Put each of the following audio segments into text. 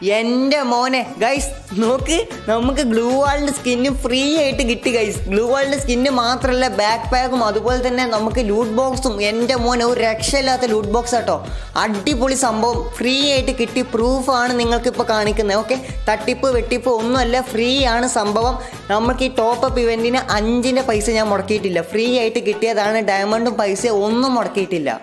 എൻ്റെ മോനെ ഗൈസ് നോക്ക്, നമുക്ക് ഗ്ലൂ വാളിൻ്റെ സ്കിന്ന് ഫ്രീ ആയിട്ട് കിട്ടി ഗൈസ്. ഗ്ലൂ വാളിൻ്റെ സ്കിന്ന് മാത്രമല്ല, ബാക്ക് പാക്കും അതുപോലെ തന്നെ നമുക്ക് ലൂട്ട് ബോക്സും. എൻ്റെ മോനെ ഒരു രക്ഷയില്ലാത്ത ലൂട്ട് ബോക്സ് ആട്ടോ. അടിപൊളി സംഭവം ഫ്രീ ആയിട്ട് കിട്ടി. പ്രൂഫാണ് നിങ്ങൾക്കിപ്പോൾ കാണിക്കുന്നത്. ഓക്കെ, തട്ടിപ്പ് വെട്ടിപ്പ് ഒന്നുമല്ല, ഫ്രീ ആണ് സംഭവം. നമുക്ക് ഈ ടോപ്പ് അപ്പ് ഇവൻറ്റിന് 5ൻ്റെ പൈസ ഞാൻ മുടക്കിയിട്ടില്ല, ഫ്രീ ആയിട്ട് കിട്ടിയതാണ്. ഡയമണ്ടും പൈസ ഒന്നും മുടക്കിയിട്ടില്ല.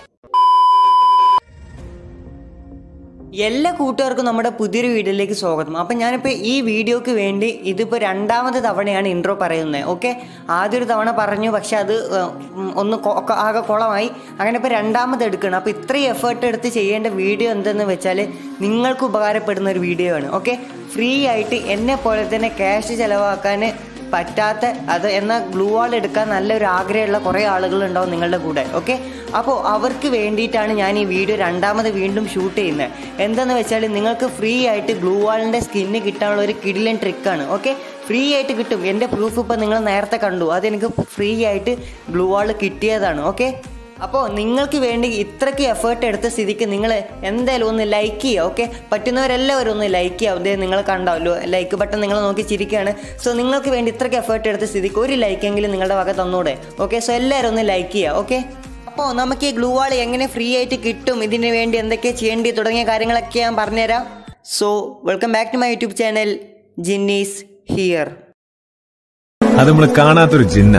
എല്ലാ കൂട്ടുകാർക്കും നമ്മുടെ പുതിയൊരു വീഡിയോയിലേക്ക് സ്വാഗതം. അപ്പം ഞാനിപ്പോൾ ഈ വീഡിയോക്ക് വേണ്ടി ഇതിപ്പോൾ 2ാമത് തവണയാണ് ഇൻട്രോ പറയുന്നത്. ഓക്കെ, ആദ്യൊരു തവണ പറഞ്ഞു, പക്ഷെ അത് ഒന്ന് ആകെ കുളമായി. അങ്ങനെ ഇപ്പോൾ 2ാമത് എടുക്കണം. അപ്പോൾ ഇത്രയും എഫേർട്ട് എടുത്ത് ചെയ്യേണ്ട വീഡിയോ എന്തെന്ന് വെച്ചാൽ നിങ്ങൾക്ക് ഉപകാരപ്പെടുന്ന ഒരു വീഡിയോ ആണ്. ഓക്കെ, ഫ്രീ ആയിട്ട് എന്നെ പോലെ തന്നെ ക്യാഷ് ചിലവാക്കാൻ പറ്റാത്ത അത് എന്നാൽ ഗ്ലൂ വാൾ എടുക്കാൻ നല്ലൊരു ആഗ്രഹമുള്ള കുറേ ആളുകളുണ്ടാവും നിങ്ങളുടെ കൂടെ. ഓക്കെ, അപ്പോൾ അവർക്ക് വേണ്ടിയിട്ടാണ് ഞാൻ ഈ വീഡിയോ 2ാമത് വീണ്ടും ഷൂട്ട് ചെയ്യുന്നത്. എന്താണെന്ന് വെച്ചാൽ നിങ്ങൾക്ക് ഫ്രീ ആയിട്ട് ഗ്ലൂ വാളിൻ്റെ സ്കിന്ന് കിട്ടാനുള്ള ഒരു കിടിലൻ ട്രിക്കാണ്. ഓക്കെ, ഫ്രീ ആയിട്ട് കിട്ടും. എൻ്റെ പ്രൂഫ് ഇപ്പോൾ നിങ്ങൾ നേരത്തെ കണ്ടു, അതെനിക്ക് ഫ്രീ ആയിട്ട് ഗ്ലൂ വാൾ കിട്ടിയതാണ്. ഓക്കെ, അപ്പോൾ നിങ്ങൾക്ക് വേണ്ടി ഇത്രയ്ക്ക് എഫേർട്ട് എടുത്ത സ്ഥിതിക്ക് നിങ്ങൾ എന്തായാലും ഒന്ന് ലൈക്ക് ചെയ്യുക. ഓക്കെ, പറ്റുന്നവരെല്ലാവരും ഒന്ന് ലൈക്ക് ചെയ്യുക. അതേ നിങ്ങൾ കണ്ടാവല്ലോ, ലൈക്ക് ബട്ടൺ നിങ്ങൾ നോക്കി ചിരിക്കുകയാണ്. സോ നിങ്ങൾക്ക് വേണ്ടി ഇത്രയ്ക്ക് എഫേർട്ട് എടുത്ത സ്ഥിതിക്ക് ഒരു ലൈക്കെങ്കിലും നിങ്ങളുടെ വക തന്നൂടെ. ഓക്കെ, സോ എല്ലാവരും ഒന്ന് ലൈക്ക് ചെയ്യുക. ഓക്കെ, അപ്പോൾ നമുക്ക് ഈ ഗ്ലൂ വാൾ എങ്ങനെ ഫ്രീ ആയിട്ട് കിട്ടും, ഇതിന് വേണ്ടി എന്തൊക്കെ ചെയ്യേണ്ടി തുടങ്ങിയ കാര്യങ്ങളൊക്കെ ഞാൻ പറഞ്ഞുതരാം. So welcome back to my YouTube channel, Jin is here. അത് നമ്മൾ കാണാത്തൊരു ജിന്ന.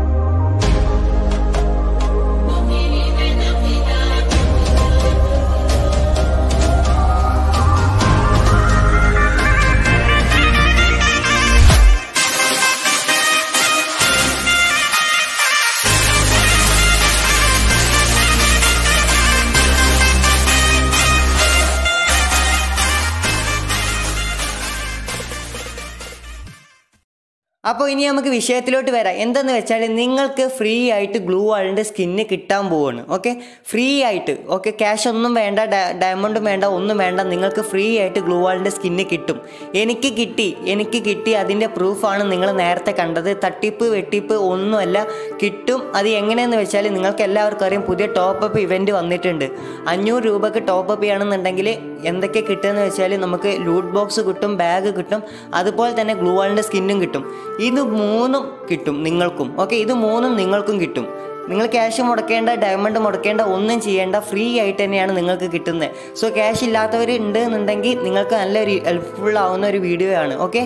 അപ്പോൾ ഇനി നമുക്ക് വിഷയത്തിലോട്ട് വരാം. എന്താണെന്ന് വെച്ചാൽ നിങ്ങൾക്ക് ഫ്രീ ആയിട്ട് ഗ്ലൂ വാളിൻ്റെ സ്കിന്ന് കിട്ടാൻ പോവുകയാണ്. ഓക്കെ, ഫ്രീ ആയിട്ട്. ഓക്കെ, ക്യാഷ് ഒന്നും വേണ്ട, ഡയമണ്ടും വേണ്ട, ഒന്നും വേണ്ട. നിങ്ങൾക്ക് ഫ്രീ ആയിട്ട് ഗ്ലൂ വാളിൻ്റെ സ്കിന്ന് കിട്ടും. എനിക്ക് കിട്ടി. അതിൻ്റെ പ്രൂഫാണ് നിങ്ങൾ നേരത്തെ കണ്ടത്. തട്ടിപ്പ് വെട്ടിപ്പ് ഒന്നുമല്ല, കിട്ടും. അത് എങ്ങനെയെന്ന് വെച്ചാൽ നിങ്ങൾക്ക് എല്ലാവർക്കും അറിയാം, പുതിയ ടോപ്പ് അപ്പ് ഇവൻറ്റ് വന്നിട്ടുണ്ട്. 500 രൂപക്ക് ടോപ്പ് അപ്പ് ചെയ്യണമെന്നുണ്ടെങ്കിൽ എന്തൊക്കെ കിട്ടുമെന്ന് വെച്ചാൽ നമുക്ക് ലൂട്ട് ബോക്സ് കിട്ടും, ബാഗ് കിട്ടും, അതുപോലെ തന്നെ ഗ്ലൂ വാളിൻ്റെ സ്കിന്നും കിട്ടും. ഇത് 3ഉം കിട്ടും നിങ്ങൾക്കും. ഓക്കെ, ഇത് 3ഉം നിങ്ങൾക്കും കിട്ടും. നിങ്ങൾ ക്യാഷ് മുടക്കേണ്ട, ഡയമണ്ട് മുടക്കേണ്ട, ഒന്നും ചെയ്യേണ്ട, ഫ്രീ ആയിട്ട് തന്നെയാണ് നിങ്ങൾക്ക് കിട്ടുന്നത്. സോ ക്യാഷ് ഇല്ലാത്തവർ ഉണ്ട് എന്നുണ്ടെങ്കിൽ നിങ്ങൾക്ക് നല്ലൊരു ഹെൽപ്ഫുൾ ആവുന്ന ഒരു വീഡിയോ ആണ്. ഓക്കെ,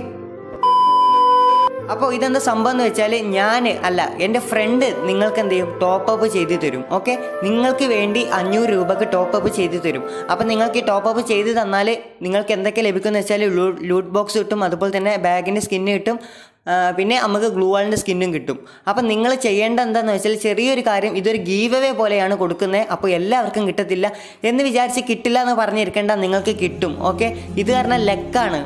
അപ്പോൾ ഇതെന്താ സംഭവം എന്ന് വെച്ചാൽ എൻ്റെ ഫ്രണ്ട് നിങ്ങൾക്ക് എന്ത് ചെയ്യും, ടോപ്പ് അപ്പ് ചെയ്ത് തരും. ഓക്കെ, നിങ്ങൾക്ക് വേണ്ടി 500 രൂപക്ക് ടോപ്പ് അപ്പ് ചെയ്ത് തരും. അപ്പോൾ നിങ്ങൾക്ക് ഈ ടോപ്പ് അപ്പ് ചെയ്ത് തന്നാൽ നിങ്ങൾക്ക് എന്തൊക്കെ ലഭിക്കുമെന്ന് വെച്ചാൽ ലൂട്ട് ബോക്സ് കിട്ടും, അതുപോലെ തന്നെ ബാഗിൻ്റെ സ്കിന്ന് കിട്ടും, പിന്നെ നമുക്ക് ഗ്ലൂ വാളിൻ്റെ സ്കിന്നും കിട്ടും. അപ്പം നിങ്ങൾ ചെയ്യേണ്ട എന്താണെന്ന് വെച്ചാൽ ചെറിയൊരു കാര്യം, ഇതൊരു ഗീവ് അവേ പോലെയാണ് കൊടുക്കുന്നത്. അപ്പോൾ എല്ലാവർക്കും കിട്ടത്തില്ല എന്ന് വിചാരിച്ച് കിട്ടില്ല എന്ന് പറഞ്ഞിരിക്കേണ്ട, നിങ്ങൾക്ക് കിട്ടും. ഓക്കെ, ഇത് കാരണം ലക്കാണ്.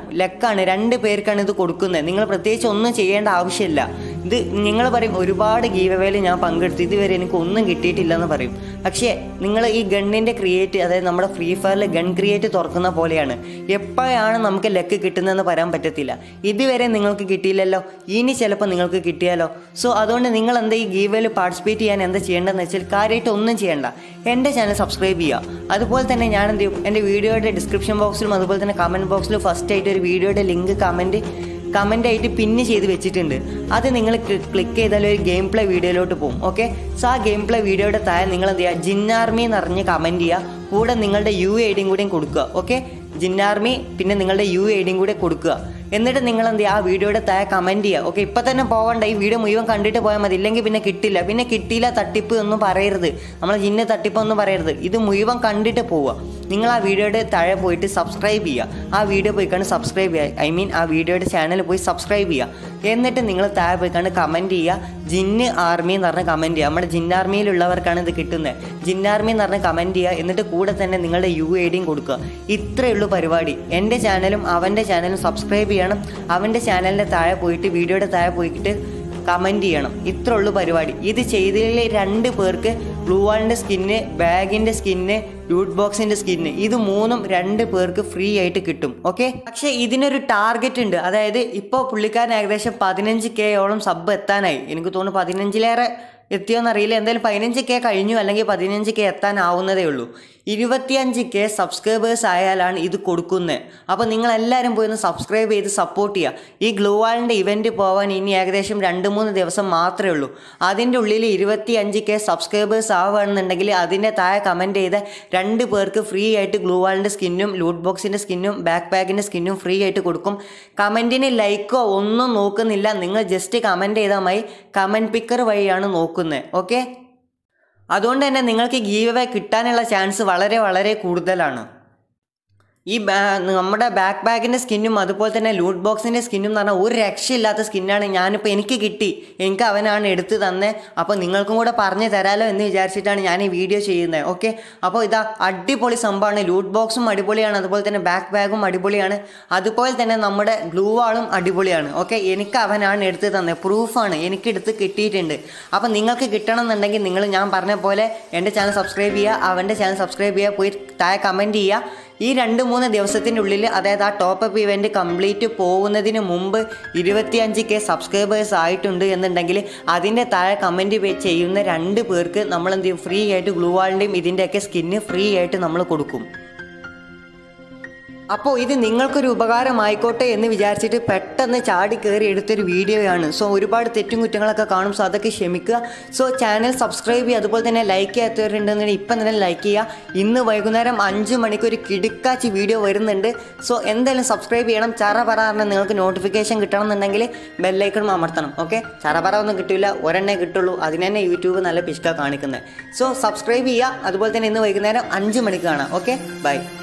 2 പേർക്കാണ് ഇത് കൊടുക്കുന്നത്. നിങ്ങൾ പ്രത്യേകിച്ച് ഒന്നും ചെയ്യേണ്ട ആവശ്യമില്ല. ഇത് നിങ്ങൾ പറയും ഒരുപാട് ഗീവ് അവേയിൽ ഞാൻ പങ്കെടുത്തു, ഇതുവരെ എനിക്ക് ഒന്നും കിട്ടിയിട്ടില്ല എന്ന് പറയും. പക്ഷേ നിങ്ങൾ ഈ ഗണ്ണിൻ്റെ ക്രിയേറ്റ്, അതായത് നമ്മുടെ ഫ്രീ ഫയറിൽ ഗൺ ക്രിയേറ്റ് തുറക്കുന്ന പോലെയാണ്. എപ്പോഴാണ് നമുക്ക് ലക്ക് കിട്ടുന്നതെന്ന് പറയാൻ പറ്റത്തില്ല. ഇതുവരെ നിങ്ങൾക്ക് കിട്ടിയില്ലല്ലോ, ഇനി ചിലപ്പോൾ നിങ്ങൾക്ക് കിട്ടിയാലോ. സോ അതുകൊണ്ട് നിങ്ങൾ എന്താ ഈ ഗീവേയിൽ പാർട്ടിസിപ്പേറ്റ് ചെയ്യാൻ എന്താ ചെയ്യേണ്ടതെന്ന് വെച്ചാൽ കാര്യമായിട്ട് ഒന്നും ചെയ്യേണ്ട, എൻ്റെ ചാനൽ സബ്സ്ക്രൈബ് ചെയ്യുക. അതുപോലെ തന്നെ ഞാൻ എന്ത് ചെയ്യും, എൻ്റെ വീഡിയോയുടെ ഡിസ്ക്രിപ്ഷൻ ബോക്സിലും അതുപോലെ തന്നെ കമൻറ്റ് ബോക്സിലും ഫസ്റ്റ് ആയിട്ട് ഒരു വീഡിയോയുടെ ലിങ്ക് കമൻ്റായിട്ട് പിന്ന് ചെയ്ത് വെച്ചിട്ടുണ്ട്. അത് നിങ്ങൾ ക്ലിക്ക് ചെയ്താൽ ഒരു ഗെയിം പ്ലേ വീഡിയോയിലോട്ട് പോകും. ഓക്കെ, സോ ആ ഗെയിം പ്ലേ വീഡിയോയുടെ താഴെ നിങ്ങൾ എന്ത് ചെയ്യുക, ജിൻ ആർമി എന്ന് പറഞ്ഞ് കമൻറ്റ് ചെയ്യുക, കൂടെ നിങ്ങളുടെ UID കൂടെയും കൊടുക്കുക. ഓക്കെ, ജിൻ ആർമി പിന്നെ നിങ്ങളുടെ UID കൂടെ കൊടുക്കുക. എന്നിട്ട് നിങ്ങൾ എന്ത് ചെയ്യുക, ആ വീഡിയോയുടെ താഴെ കമൻറ്റ് ചെയ്യുക. ഓക്കെ, ഇപ്പം തന്നെ പോകണ്ട, ഈ വീഡിയോ മുഴുവൻ കണ്ടിട്ട് പോയാൽ മതി, ഇല്ലെങ്കിൽ പിന്നെ കിട്ടില്ല, തട്ടിപ്പ് ഒന്നും പറയരുത്, നമ്മൾ ജിന്ന് തട്ടിപ്പൊന്നും പറയരുത്. ഇത് മുഴുവൻ കണ്ടിട്ട് പോവുക. നിങ്ങൾ ആ വീഡിയോയുടെ താഴെ പോയിട്ട് സബ്സ്ക്രൈബ് ചെയ്യുക. ആ വീഡിയോ പോയിക്കാണ്ട് സബ്സ്ക്രൈബ് ചെയ്യുക, ആ വീഡിയോയുടെ ചാനൽ പോയി സബ്സ്ക്രൈബ് ചെയ്യുക. എന്നിട്ട് നിങ്ങൾ താഴെ പോയിക്കാണ്ട് കമൻറ്റ് ചെയ്യുക, ജിന്ന് ആർമി എന്ന് പറഞ്ഞ് കമൻറ്റ് ചെയ്യുക. നമ്മുടെ ജിൻ ആർമിയിലുള്ളവർക്കാണ് ഇത് കിട്ടുന്നത്. ജിൻ ആർമി എന്ന് പറഞ്ഞ് കമൻറ്റ് ചെയ്യുക. എന്നിട്ട് കൂടെ തന്നെ നിങ്ങളുടെ UID കൊടുക്കുക. ഇത്രയേ ഉള്ളൂ പരിപാടി. എൻ്റെ ചാനലും അവൻ്റെ ചാനലും സബ്സ്ക്രൈബ് ചെയ്യണം. അവൻ്റെ ചാനലിൻ്റെ താഴെ പോയിട്ട് വീഡിയോയുടെ താഴെ പോയിട്ട് കമൻറ്റ് ചെയ്യണം. ഇത്ര ഉള്ളൂ പരിപാടി. ഇത് ചെയ്തതിൽ 2 പേർക്ക് ഗ്ലൂ വാളിൻ്റെ സ്കിന്ന്, ബാഗിൻ്റെ സ്കിന്ന്, ലൂട്ട് ബോക്സിൻ്റെ സ്കിന്ന്, ഇത് 3ഉം 2 പേർക്ക് ഫ്രീ ആയിട്ട് കിട്ടും. ഓക്കെ, പക്ഷേ ഇതിനൊരു ടാർഗറ്റ് ഉണ്ട്. അതായത് ഇപ്പോൾ പുള്ളിക്കാരൻ ഏകദേശം 15K സബ് എത്താനായി. എനിക്ക് തോന്നുന്നു 15ലേറെ എത്തിയോന്നറിയില്ല. എന്തായാലും 15K കഴിഞ്ഞു, അല്ലെങ്കിൽ 15K എത്താനാവുന്നതേ ഉള്ളൂ. 25K സബ്സ്ക്രൈബേഴ്സ് ആയാലാണ് ഇത് കൊടുക്കുന്നത്. അപ്പോൾ നിങ്ങളെല്ലാവരും പോയി ഒന്ന് സബ്സ്ക്രൈബ് ചെയ്ത് സപ്പോർട്ട് ചെയ്യുക. ഈ ഗ്ലൂ വാളിൻ്റെ ഇവൻറ്റ് പോകാൻ ഇനി ഏകദേശം 2-3 ദിവസം മാത്രമേ ഉള്ളൂ. അതിൻ്റെ ഉള്ളിൽ 25K സബ്സ്ക്രൈബേഴ്സ് ആവുകയാണെന്നുണ്ടെങ്കിൽ അതിൻ്റെ താഴെ കമൻറ്റ് ചെയ്ത 2 പേർക്ക് ഫ്രീ ആയിട്ട് ഗ്ലൂ വാളിൻ്റെ സ്കിന്നും ലൂട്ട് ബോക്സിൻ്റെ സ്കിന്നും ബാക്ക് പാക്കിൻ്റെ സ്കിന്നും ഫ്രീ ആയിട്ട് കൊടുക്കും. കമൻറ്റിന് ലൈക്കോ ഒന്നും നോക്കുന്നില്ല, നിങ്ങൾ ജസ്റ്റ് കമൻറ്റ് ചെയ്താൽ മതി. കമൻറ്റ് പിക്കർ വഴിയാണ് നോക്കുന്നത്. ഓക്കെ, അതുകൊണ്ട് തന്നെ നിങ്ങൾക്ക് ഗീവ് അവേ കിട്ടാനുള്ള ചാൻസ് വളരെ വളരെ കൂടുതലാണ്. ഈ നമ്മുടെ ബാക്ക് ബാഗിൻ്റെ സ്കിന്നും അതുപോലെ തന്നെ ലൂട്ട് ബോക്സിൻ്റെ സ്കിന്നും എന്ന് പറഞ്ഞാൽ ഒരു രക്ഷയില്ലാത്ത സ്കിന്നാണ്. ഞാനിപ്പോൾ എനിക്ക് കിട്ടി, എനിക്ക് അവനാണ് എടുത്ത് തന്നെ. അപ്പോൾ നിങ്ങൾക്കും കൂടെ പറഞ്ഞു തരാമല്ലോ എന്ന് വിചാരിച്ചിട്ടാണ് ഞാൻ ഈ വീഡിയോ ചെയ്യുന്നത്. ഓക്കെ, അപ്പോൾ ഇതാ അടിപൊളി സംഭവമാണ്. ലൂട്ട് ബോക്സും അടിപൊളിയാണ്, അതുപോലെ തന്നെ ബാക്ക് ബാഗും അടിപൊളിയാണ്, അതുപോലെ തന്നെ നമ്മുടെ ഗ്ലൂ വാളും അടിപൊളിയാണ്. ഓക്കെ, എനിക്ക് അവനാണ് എടുത്ത് തന്നെ, പ്രൂഫാണ്, എനിക്കെടുത്ത് കിട്ടിയിട്ടുണ്ട്. അപ്പോൾ നിങ്ങൾക്ക് കിട്ടണം എന്നുണ്ടെങ്കിൽ നിങ്ങൾ ഞാൻ പറഞ്ഞ പോലെ എൻ്റെ ചാനൽ സബ്സ്ക്രൈബ് ചെയ്യുക, അവൻ്റെ ചാനൽ സബ്സ്ക്രൈബ് ചെയ്യുക, പോയി താഴെ കമൻറ്റ് ചെയ്യുക. ഈ 2-3 ദിവസത്തിൻ്റെ ഉള്ളിൽ, അതായത് ആ ടോപ്പപ്പ് ഇവൻറ്റ് കംപ്ലീറ്റ് പോകുന്നതിന് മുമ്പ് 25K സബ്സ്ക്രൈബേഴ്സ് ആയിട്ടുണ്ട് എന്നുണ്ടെങ്കിൽ അതിൻ്റെ താഴെ കമൻറ്റ് ചെയ്യുന്ന 2 പേർക്ക് നമ്മൾ എന്ത് ചെയ്യും, ഫ്രീ ആയിട്ട് ഗ്ലൂ വാളിൻ്റെയും ഇതിൻ്റെയൊക്കെ സ്കിന്ന് ഫ്രീ ആയിട്ട് നമ്മൾ കൊടുക്കും. അപ്പോൾ ഇത് നിങ്ങൾക്കൊരു ഉപകാരമായിക്കോട്ടെ എന്ന് വിചാരിച്ചിട്ട് പെട്ടെന്ന് ചാടി കയറി എടുത്തൊരു വീഡിയോയാണ്. സോ ഒരുപാട് തെറ്റും കുറ്റങ്ങളൊക്കെ കാണും, സോ അതൊക്കെ ക്ഷമിക്കുക. സോ ചാനൽ സബ്സ്ക്രൈബ് ചെയ്യുക, അതുപോലെ തന്നെ ലൈക്ക് ചെയ്യാത്തവരുണ്ടെന്നുണ്ടെങ്കിൽ ഇപ്പം തന്നെ ലൈക്ക് ചെയ്യുക. ഇന്ന് വൈകുന്നേരം 5 മണിക്ക് ഒരു കിടുക്കാച്ചി വീഡിയോ വരുന്നുണ്ട്. സോ എന്തായാലും സബ്സ്ക്രൈബ് ചെയ്യണം. ചറപറ പറഞ്ഞാൽ നിങ്ങൾക്ക് നോട്ടിഫിക്കേഷൻ കിട്ടണം എന്നുണ്ടെങ്കിൽ ബെല്ലൈക്കൺ അമർത്തണം. ഓക്കെ, ചറപറ ഒന്നും കിട്ടില്ല, ഒരെണ്ണേ കിട്ടുള്ളൂ. അതിന് തന്നെ യൂട്യൂബ് നല്ല പിശുക്ക കാണിക്കുന്നത്. സോ സബ്സ്ക്രൈബ് ചെയ്യുക, അതുപോലെ തന്നെ ഇന്ന് വൈകുന്നേരം 5 മണിക്ക് കാണാം. Okay, by.